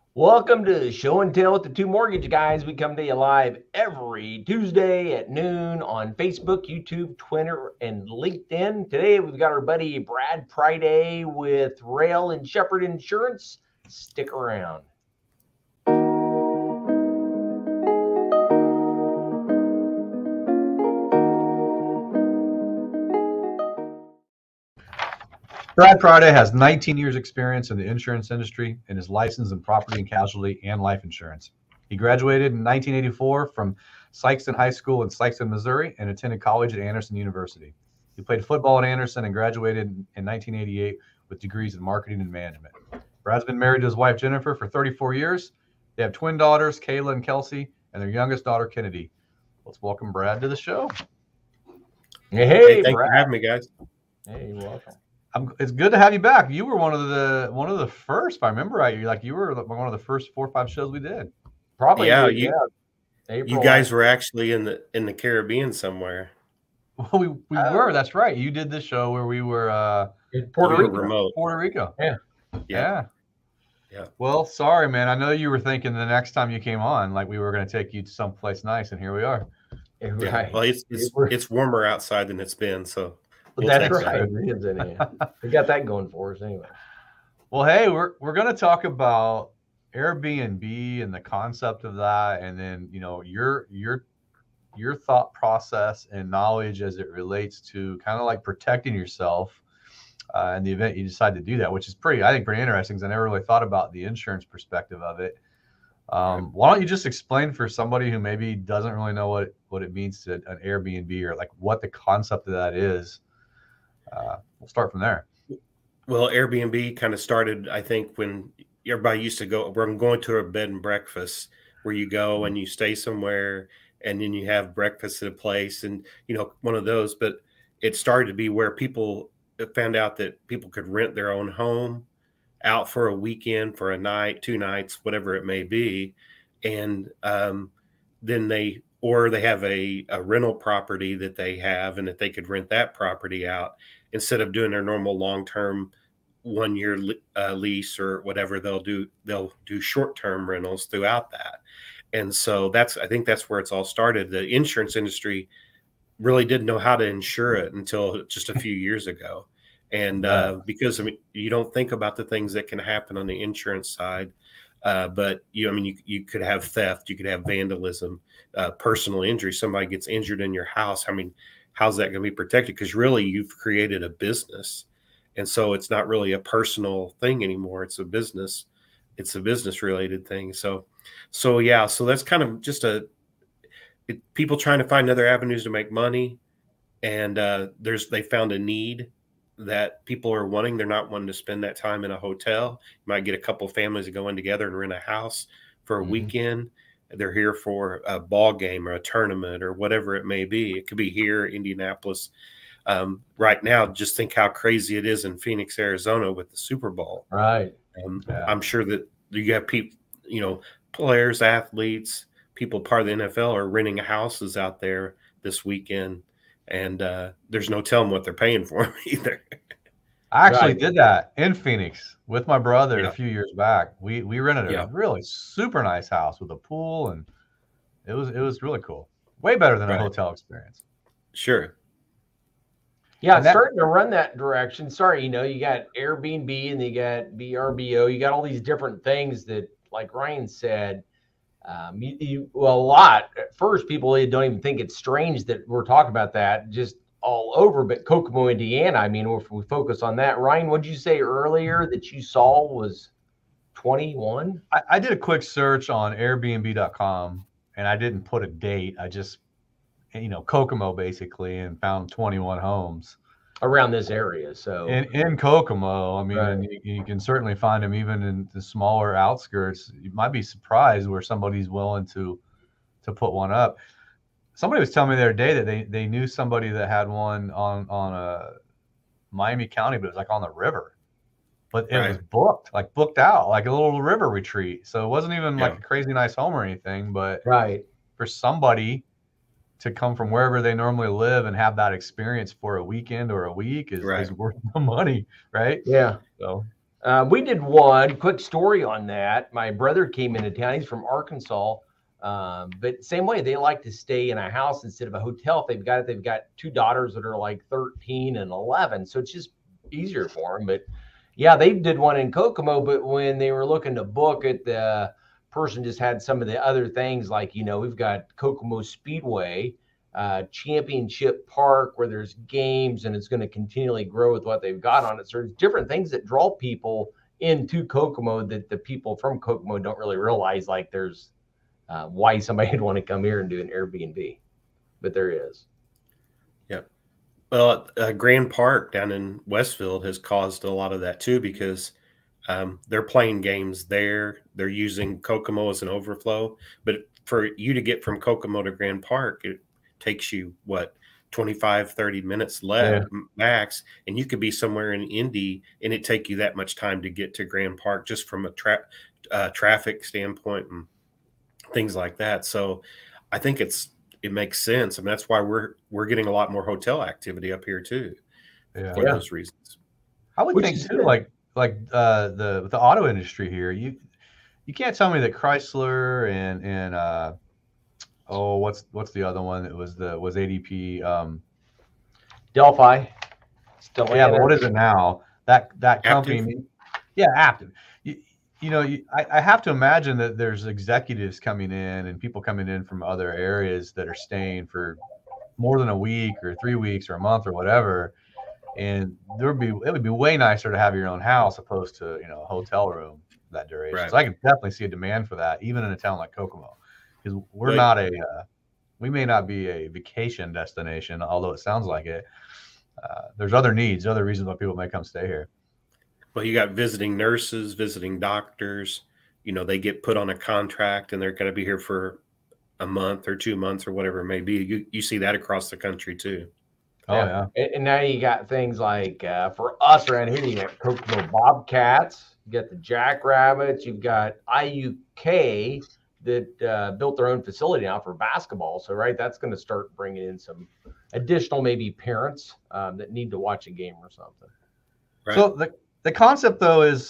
Welcome to Show and Tell with the Two Mortgage Guys. We come to you live every Tuesday at noon on Facebook, YouTube, Twitter, and LinkedIn. Today we've got our buddy Brad Priday with Rayls Shepherd Insurance. Stick around. Brad Priday has 19 years experience in the insurance industry and is licensed in property and casualty and life insurance. He graduated in 1984 from Sikeston High School in Sikeston, Missouri, and attended college at Anderson University. He played football at Anderson and graduated in 1988 with degrees in marketing and management. Brad's been married to his wife, Jennifer, for 34 years. They have twin daughters, Kayla and Kelsey, and their youngest daughter, Kennedy. Let's welcome Brad to the show. Hey, thanks Brad. for having me, guys. Hey, you're welcome. It's good to have you back. You were one of the first, if I remember right. You were one of the first 4 or 5 shows we did. Probably. Yeah, April. you guys were actually in the Caribbean somewhere. Well, we were. That's right. You did this show where we were in Puerto Rico. Remote. Puerto Rico. Yeah. Well, sorry, man. I know you were thinking the next time you came on, like we were going to take you to someplace nice, and here we are. Right. Well, it's warmer outside than it's been, so. That's right. We got that going for us anyway. Well, hey, we're going to talk about Airbnb and the concept of that, and then your thought process and knowledge as it relates to kind of like protecting yourself in the event you decide to do that, which is I think pretty interesting because I never really thought about the insurance perspective of it. Why don't you just explain for somebody who maybe doesn't really know what it means to an Airbnb or like what the concept of that is? We'll start from there. Well, Airbnb kind of started, I think, when everybody used to go, I'm going to a bed and breakfast where you go and you stay somewhere and then you have breakfast at a place and, one of those. But it started to be where people found out that people could rent their own home out for a weekend, for a night, 2 nights, whatever it may be. And then they have a rental property that they have and that they could rent that property out instead of doing their normal long-term 1-year lease or whatever. They'll do short-term rentals throughout that. And so I think that's where it's all started. The insurance industry really didn't know how to insure it until just a few years ago. And because you don't think about the things that can happen on the insurance side. But you could have theft, you could have vandalism, personal injury. Somebody gets injured in your house. How's that going to be protected? Because really you've created a business. And so it's not really a personal thing anymore. It's a business. It's a business related thing. So that's kind of just people trying to find other avenues to make money. And they found a need that people are wanting. They're not wanting to spend that time in a hotel. You might get a couple of families that go in together and rent a house for a weekend. They're here for a ball game or a tournament or whatever it may be. It could be here, Indianapolis. Right now, just think how crazy it is in Phoenix, Arizona with the Super Bowl. Right. I'm sure that you have people, players, athletes, people part of the NFL are renting houses out there this weekend. And there's no telling what they're paying for them either. I actually did that in Phoenix with my brother a few years back. We rented a really super nice house with a pool, and it was really cool. Way better than a hotel experience. Sure. Yeah, it's starting to run that direction. Sorry, you got Airbnb and you got VRBO. You got all these different things that, like Ryan said, a lot. At first, people don't even think it's strange that we're talking about that just all over. But Kokomo, Indiana, if we focus on that, Ryan, what did you say earlier that you saw was 21? I did a quick search on Airbnb.com and I didn't put a date. I just, Kokomo basically, and found 21 homes around this area. So in Kokomo, and you can certainly find them even in the smaller outskirts. You might be surprised where somebody's willing to put one up. Somebody was telling me the other day that they knew somebody that had one on a Miami County, but it was like on the river, but it was booked out, like a little river retreat. So it wasn't even like a crazy nice home or anything, but for somebody to come from wherever they normally live and have that experience for a weekend or a week is worth the money, right? Yeah. So We did one quick story on that. My brother came into town. He's from Arkansas. But same way, they like to stay in a house instead of a hotel. If they've got two daughters that are like 13 and 11. So it's just easier for them. But yeah, they did one in Kokomo. But when they were looking to book it, the person just had some of the other things like, we've got Kokomo Speedway, Championship Park, where there's games and it's going to continually grow with what they've got on it. So there's different things that draw people into Kokomo that the people from Kokomo don't really realize, like there's why somebody would want to come here and do an Airbnb, but there is. Yeah. Well, Grand Park down in Westfield has caused a lot of that too, because they're playing games there. They're using Kokomo as an overflow, but for you to get from Kokomo to Grand Park, it takes you what, 25, 30 minutes left max. And you could be somewhere in Indy and it take you that much time to get to Grand Park just from a traffic standpoint and things like that. So I think it makes sense. I mean, that's why we're getting a lot more hotel activity up here too, for those reasons. I would think too, like the auto industry here, you can't tell me that Chrysler and what's the other one that was ADP, Delphi. Still, yeah, but what is it now? That company, Aptiv. I have to imagine that there's executives coming in and people coming in from other areas that are staying for more than a week or 3 weeks or a month or whatever. And it would be way nicer to have your own house opposed to, a hotel room that duration. Right. So I can definitely see a demand for that, even in a town like Kokomo, because we may not be a vacation destination, although it sounds like it. There's other needs, other reasons why people may come stay here. Well, you got visiting nurses, visiting doctors, they get put on a contract and they're going to be here for a month or 2 months or whatever it may be. You see that across the country too. Oh yeah. And now you got things like, for us around here, you got Kokomo Bobcats, you got the Jackrabbits, you've got IUK that built their own facility now for basketball. So, right, that's going to start bringing in some additional maybe parents that need to watch a game or something. Right. So the concept though is,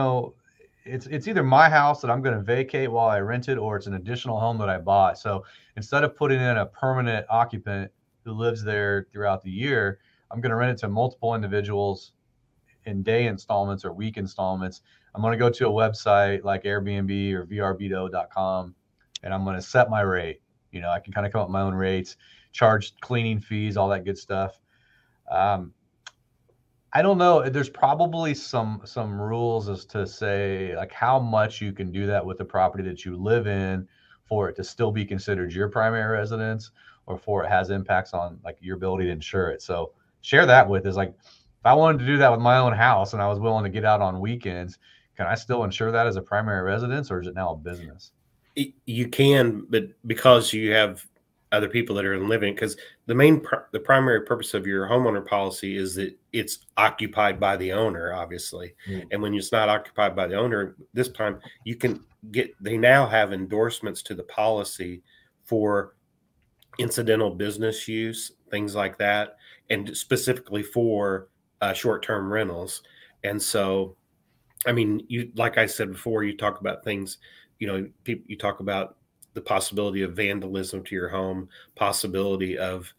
it's either my house that I'm going to vacate while I rent it, or it's an additional home that I bought. So instead of putting in a permanent occupant who lives there throughout the year, I'm going to rent it to multiple individuals in day installments or week installments. I'm going to go to a website like Airbnb or vrbo.com, and I'm going to set my rate. I can kind of come up with my own rates, charge cleaning fees, all that good stuff. I don't know. There's probably some rules as to say like how much you can do that with the property that you live in for it to still be considered your primary residence, or for it has impacts on like your ability to insure it. So share that with us. Like if I wanted to do that with my own house and I was willing to get out on weekends, can I still insure that as a primary residence, or is it now a business? You can, but because you have other people that are living, because the primary purpose of your homeowner policy is that it's occupied by the owner, obviously. And when it's not occupied by the owner, this time they now have endorsements to the policy for incidental business use, things like that, and specifically for short-term rentals. And so, I mean, like I said before, you talk about things, you talk about the possibility of vandalism to your home, possibility of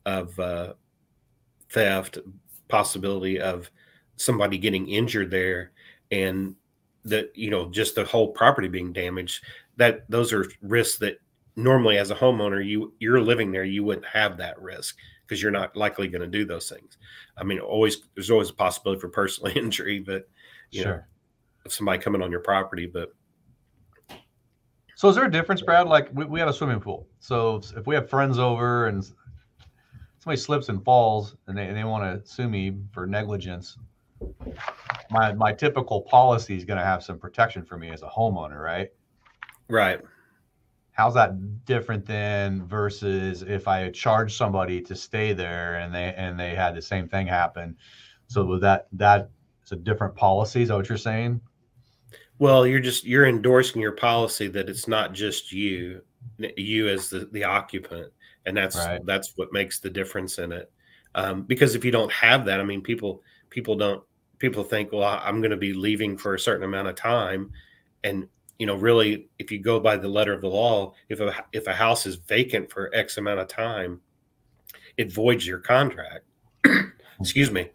theft, possibility of somebody getting injured there, and just the whole property being damaged. Those are risks that normally as a homeowner, you're living there, you wouldn't have that risk because you're not likely going to do those things. I mean, there's always a possibility for personal injury, but sure, of somebody coming on your property. But so is there a difference, Brad? Like we have a swimming pool. So if we have friends over and somebody slips and falls and they want to sue me for negligence, my typical policy is going to have some protection for me as a homeowner, right? Right. How's that different than versus if I charge somebody to stay there and they had the same thing happen? So with that it's a different policy. Is that what you're saying? Well, you're endorsing your policy that it's not just you as the occupant, and that's what makes the difference in it. Because if you don't have that, I mean, people don't people think, well, I'm going to be leaving for a certain amount of time. And, really, if you go by the letter of the law, if a house is vacant for X amount of time, it voids your contract. Excuse me.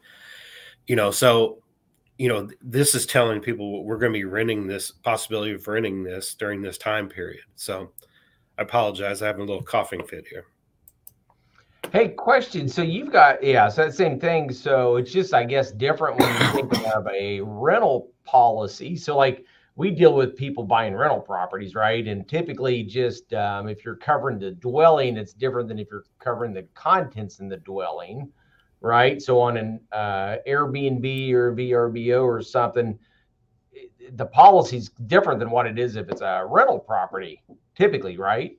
So, this is telling people we're going to be renting this, possibility of renting this during this time period. So I apologize. I have a little coughing fit here. Hey, question. So you've got, so that same thing. So it's just, I guess, different when you think of a rental policy. So like we deal with people buying rental properties, right? And typically just if you're covering the dwelling, it's different than if you're covering the contents in the dwelling, right? So on an Airbnb or VRBO or something, the policy's different than what it is if it's a rental property, typically, right?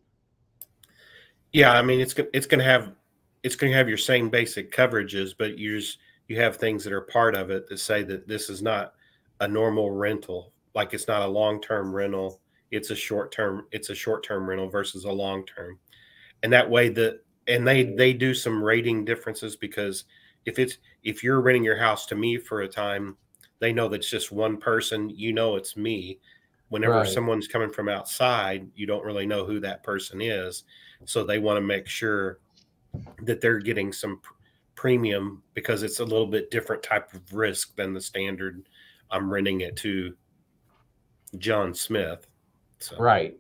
Yeah, I mean, it's going to have your same basic coverages, but you have things that are part of it that say that this is not a normal rental. Like it's not a long-term rental. It's a short-term rental versus a long-term. And that way they do some rating differences, because if you're renting your house to me for a time, they know that's just one person, it's me. Whenever someone's coming from outside, you don't really know who that person is. So they want to make sure that they're getting some premium, because it's a little bit different type of risk than the standard I'm renting it to John Smith. So. Right.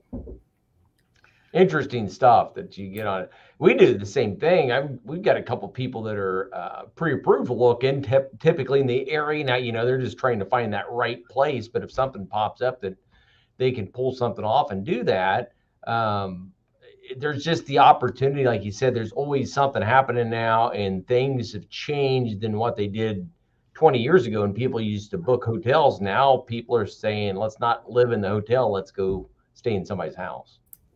Interesting stuff that you get on it. We do the same thing. We've got a couple people that are pre-approved to look in, typically in the area. Now, they're just trying to find that right place. But if something pops up that they can pull something off and do that, there's just the opportunity. Like you said, there's always something happening now, and things have changed than what they did 20 years ago. And people used to book hotels. Now people are saying, let's not live in the hotel. Let's go stay in somebody's house.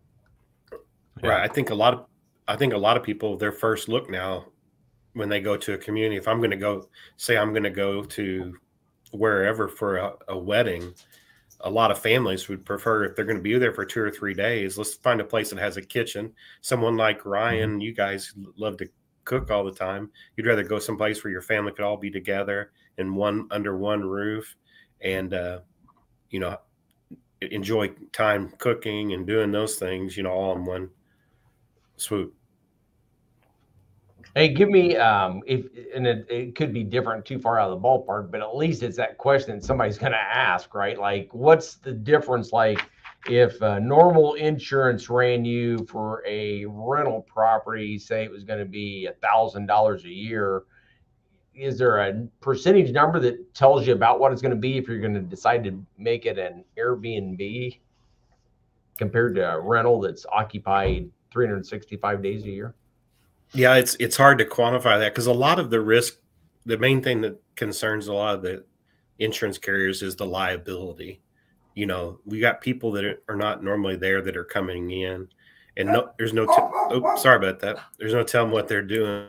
Right. I think a lot of people, their first look now when they go to a community, if I'm going to go, say I'm going to go to wherever for a wedding, a lot of families would prefer, if they're going to be there for 2 or 3 days, let's find a place that has a kitchen. Someone like Ryan, you guys love to cook all the time. You'd rather go someplace where your family could all be together under one roof and, enjoy time cooking and doing those things, all in one swoop. Hey, give me it could be different, too far out of the ballpark, but at least it's that question that somebody's going to ask, right? Like, what's the difference? Like, if normal insurance ran you for a rental property, say it was going to be $1,000 a year, is there a percentage number that tells you about what it's going to be if you're going to decide to make it an Airbnb compared to a rental that's occupied 365 days a year? Yeah, it's hard to quantify that, because a lot of the risk, the main thing that concerns a lot of the insurance carriers is the liability. We got people that are not normally there that are coming in, and sorry about that. There's no telling what they're doing.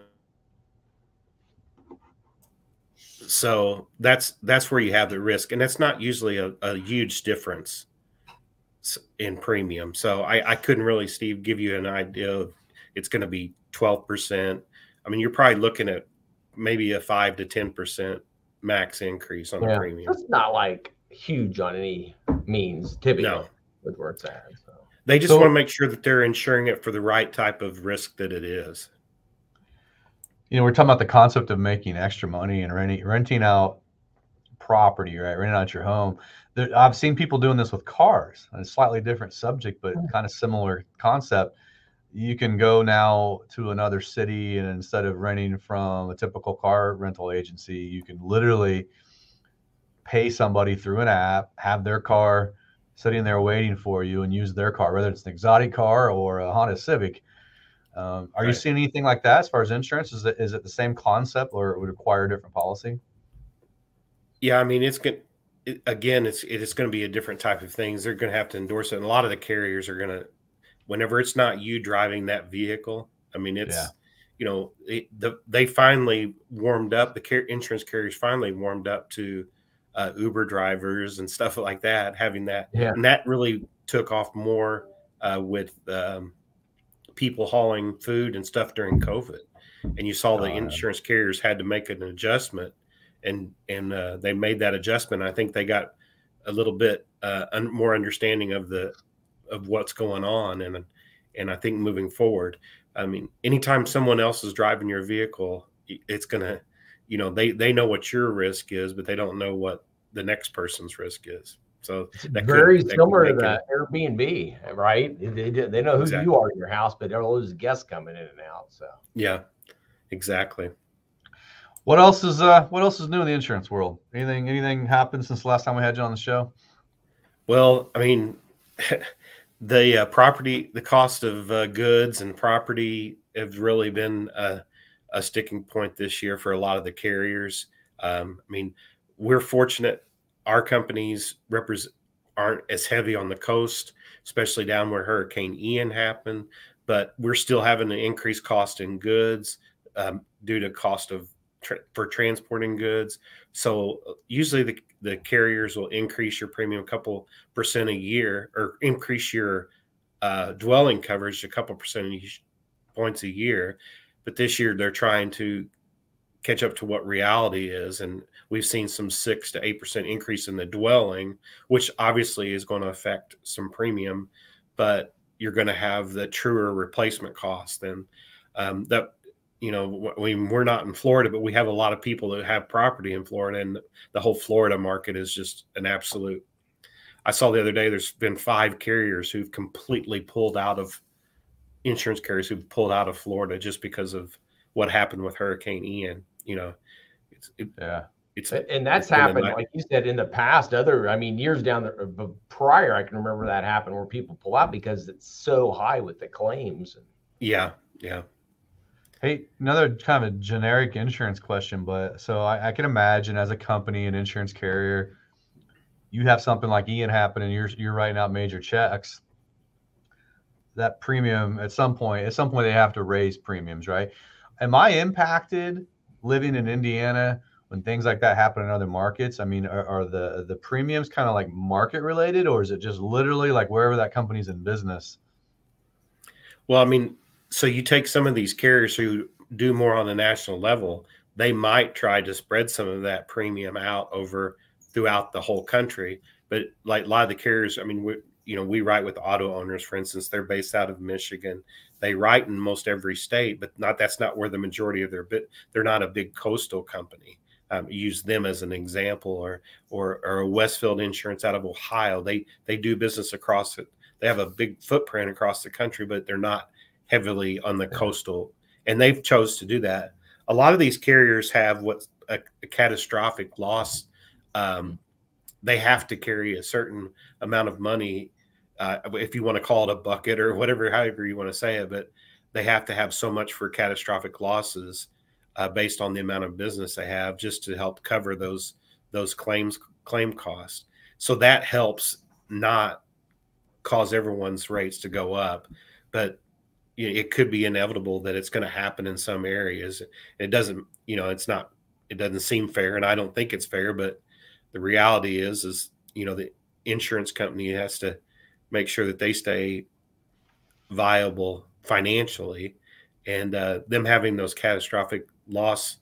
So that's where you have the risk, and that's not usually a huge difference in premium. So I couldn't really, Steve, give you an idea of it's going to be 12%. I mean, you're probably looking at maybe a 5 to 10% max increase on the premium. That's not like huge on any means, typically, with where it's at. So. They just want to make sure that they're insuring it for the right type of risk that it is. We're talking about the concept of making extra money and renting out property, right? Renting out your home. I've seen people doing this with cars. A slightly different subject, but kind of similar concept. You can go now to another city, and instead of renting from a typical car rental agency, you can literally pay somebody through an app, have their car sitting there waiting for you, and use their car, whether it's an exotic car or a Honda Civic. Are you seeing anything like that as far as insurance? Is it the same concept, or it would require a different policy? Yeah, I mean, it's going to be a different type of things. They're going to have to endorse it. And a lot of the carriers are going to, whenever it's not you driving that vehicle, I mean, it's, they finally warmed up, insurance carriers finally warmed up to Uber drivers and stuff like that, having that. Yeah. And that really took off more with people hauling food and stuff during COVID. And you saw the insurance carriers had to make an adjustment and they made that adjustment. I think they got a little bit more understanding of what's going on, and I think moving forward, I mean, anytime someone else is driving your vehicle, it's gonna, they know what your risk is, but they don't know what the next person's risk is. So it's very similar to the Airbnb, right? They know who you are in your house, but there are all those guests coming in and out. So yeah, exactly. What else is new in the insurance world? Anything happened since the last time we had you on the show? Well, I mean, the cost of goods and property have really been a sticking point this year for a lot of the carriers. I mean, we're fortunate our companies aren't as heavy on the coast, especially down where Hurricane Ian happened, but we're still having an increased cost in goods due to cost of for transporting goods. So usually the carriers will increase your premium a couple % a year, or increase your dwelling coverage a couple percentage points a year. But this year they're trying to catch up to what reality is. And we've seen some 6 to 8% increase in the dwelling, which obviously is going to affect some premium, but you're going to have the truer replacement cost. And that, we're not in Florida, but we have a lot of people that have property in Florida, and the whole Florida market is just an absolute. I saw the other day, there's been 5 carriers who've completely pulled out of insurance carriers who've pulled out of Florida just because of what happened with Hurricane Ian. And that's happened, like you said, in the past. Years down the prior, I can remember that happened where people pull out because it's so high with the claims. Yeah. Hey, another kind of a generic insurance question, but so I can imagine as a company, an insurance carrier, you have something like Ian happen and you're writing out major checks. That premium at some point they have to raise premiums, right? Am I impacted living in Indiana when things like that happen in other markets? I mean, are the premiums kind of like market related, or is it just literally like wherever that company's in business? Well, I mean, so you take some of these carriers who do more on a national level, they might try to spread some of that premium out throughout the whole country. But like a lot of the carriers, I mean, we write with auto owners, for instance. They're based out of Michigan. They write in most every state, but that's not where the majority of they're not a big coastal company. Use them as an example, or a Westfield Insurance out of Ohio. They do business across it. They have a big footprint across the country, but they're not heavily on the coastal, and they've chose to do that. A lot of these carriers have what's a catastrophic loss. They have to carry a certain amount of money, if you want to call it a bucket or whatever, however you want to say it, but they have to have so much for catastrophic losses based on the amount of business they have, just to help cover those claim costs. So that helps not cause everyone's rates to go up, but it could be inevitable that it's going to happen in some areas. It doesn't, it doesn't seem fair, and I don't think it's fair, but the reality is the insurance company has to make sure that they stay viable financially, and them having those catastrophic loss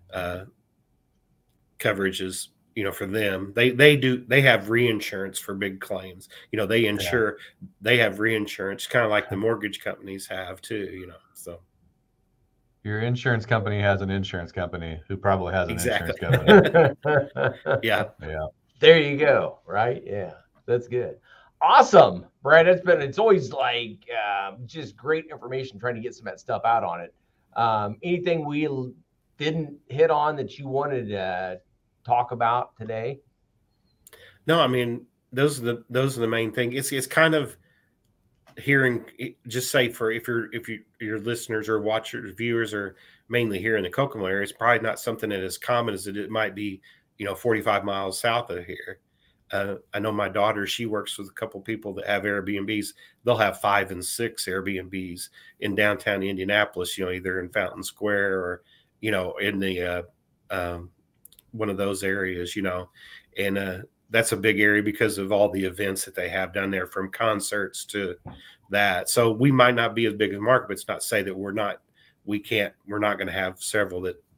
coverages, for them, they have reinsurance for big claims. They insure, they have reinsurance, kind of like the mortgage companies have too, so. Your insurance company has an insurance company who probably has an insurance company. Yeah. There you go. Right. Yeah. That's good. Awesome, Brad. It's always like just great information, trying to get some of that stuff out on it. Anything we didn't hit on that you wanted to talk about today? No, I mean, those are the main thing. It's kind of hearing, just say if your listeners or watchers, viewers are mainly here in the Kokomo area, it's probably not something that is common as it might be, 45 miles south of here. I know my daughter, she works with a couple people that have Airbnbs. They'll have 5 and 6 Airbnbs in downtown Indianapolis, either in Fountain Square or, in the one of those areas, and that's a big area because of all the events that they have down there, from concerts to that. So we might not be as big as market, but it's not to say that we're not going to have several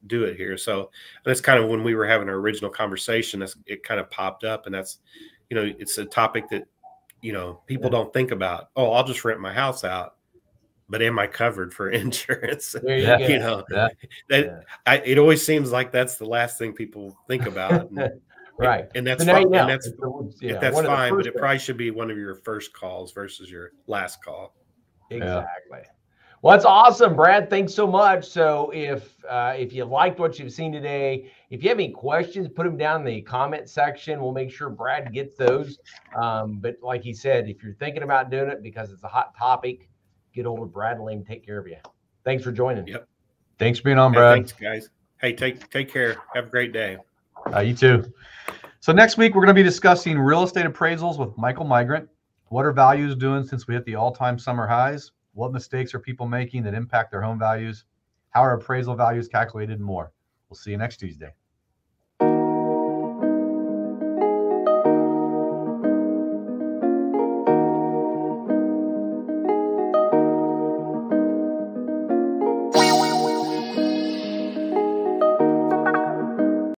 do it here. So that's kind of when we were having our original conversation, it kind of popped up, and that's, you know, it's a topic that, you know, people don't think about. Oh, I'll just rent my house out, but am I covered for insurance? There you go. You know, it always seems like that's the last thing people think about. Right. And that's fine. And that's fine, but it things. probably should be one of your first calls versus your last call. Exactly. Well, that's awesome, Brad. Thanks so much. So if you liked what you've seen today, if you have any questions, put them down in the comment section. We'll make sure Brad gets those. But like he said, if you're thinking about doing it because it's a hot topic, get hold of Brad and let him take care of you. Thanks for joining. Yep. Thanks for being on, Brad. Thanks, guys. Hey, take care. Have a great day. You too. So next week, we're going to be discussing real estate appraisals with Michael Migrant. What are values doing since we hit the all-time summer highs? What mistakes are people making that impact their home values? How are appraisal values calculated and more? We'll see you next Tuesday.